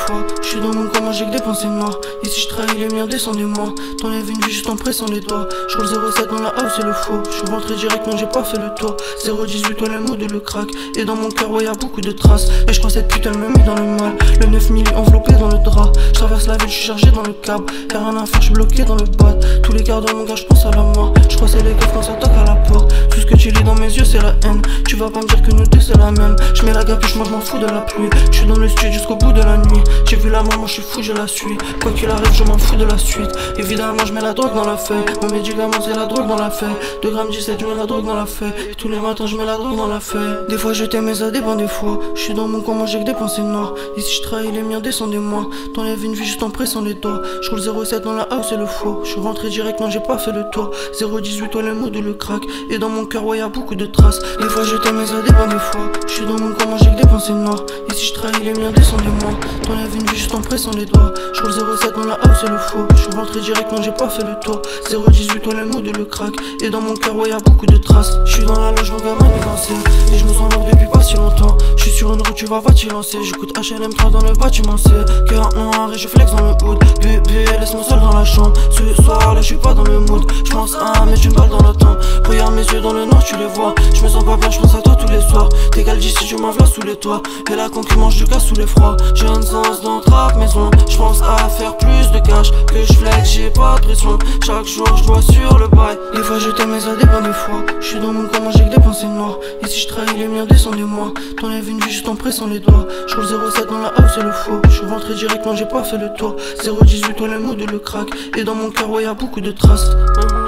fois. Je suis dans mon corps, moi j'ai que des pensées noires. Ici je trahis les miens, descendez-moi. T'enlèves une vie juste en pressant les doigts. Je roule 07 dans la house, c'est le faux. Je suis rentré direct, non j'ai pas fait le tour. 018, toi le mot de le crack. Et dans mon cœur, ouais y'a beaucoup de traces. Et je crois cette pute elle me met dans le mal. Le 9000 enveloppé dans le drap. Je traverse la ville, je suis chargé dans le câble. Y'a rien à faire, je suis bloqué dans le bad. Tous les quarts d'heure mon gars, je pense à la mort. Je crois c'est les keufs quand ça toque à la porte. Tout ce que tu lis dans mes yeux c'est la haine. Tu vas pas me dire que nous deux c'est la même. Je mets la capuche, moi je m'en fous de la pluie. Je suis dans le studio jusqu'au bout de la nuit. J'ai vu la mort, moi je suis fou, je la suis. Quoi qu'il arrive, je m'en fous de la suite. Évidemment, je mets la drogue dans la feuille. Mon médicament, c'est la drogue dans la feuille. 2 grammes 17, je mets la drogue dans la feuille. Et tous les matins, je mets la drogue dans la feuille. Des fois, je t'aime, mais ça dépend des fois. Je suis dans mon coin, moi j'ai que des pensées noires. Ici, je trahis les miens, descendez-moi. T'enlèves une vie juste en pressant les doigts. Je roule 07 dans la house, c'est le faux. Je suis rentré direct, non, j'ai pas fait le tour. 018, toi, le mot de le crack. Et dans mon cœur, ouais, y'a beaucoup de traces. Des fois, je t'aime, mais ça dépend des fois. Je suis dans mon coin, moi j'ai que des pensées noires. Ici, je trahis les miens, descendez-moi. T'enlèves une vie juste en pressant les doigts. Je roule 07 dans la house, c'est le faux. Je suis rentré direct, non, j'ai pas fait le tour. 018, toi, le mot de le crack. Et dans mon cœur, ouais, y'a beaucoup de traces. Je suis dans la loge, mon gamin est lancé. Et je me sens mort depuis pas si longtemps. Je suis sur une route, tu vas t'y lancer. J'écoute HLM3 dans le bâtiment C. Cœur noir et je flex dans le hood. Bébé, laisse-moi seul dans la chambre. Ce soir, là, je suis pas dans le mood. Je pense à mettre une balle dans le temps. Regarde mes yeux dans le noir, tu les vois. Je me sens pas bien, je pense à toi tous les soirs. T'égales d'ici, je m'envole sous les toits. Et la concu mange du casse sous les froids. J'ai un sens dans trappe maison. Je pense à faire plus de cash. Que je flex, j'ai pas de pression. Chaque jour, je dois sur le bail. Des fois, je t'aime, mais ça dépend des fois. Je suis dans mon corps, moi j'ai que des pensées noires. Ici, je trahis les miens, descendez-moi. T'enlèves une vie juste en pressant les doigts. Je roule 07 dans la house, c'est le faux. Je suis rentré direct, non, j'ai pas fait le tour. 018, toi, le mot de le crack. Et dans mon cœur, ouais, y'a beaucoup de traces.